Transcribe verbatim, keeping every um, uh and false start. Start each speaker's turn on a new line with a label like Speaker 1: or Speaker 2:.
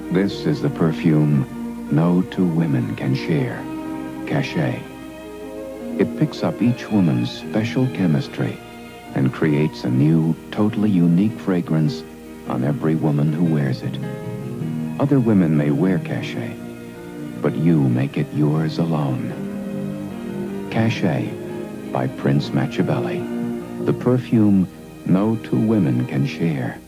Speaker 1: This is the perfume no two women can share. Cachet. It picks up each woman's special chemistry and creates a new, totally unique fragrance on every woman who wears it. Other women may wear Cachet, but you make it yours alone. Cachet by Prince Machiavelli. The perfume no two women can share.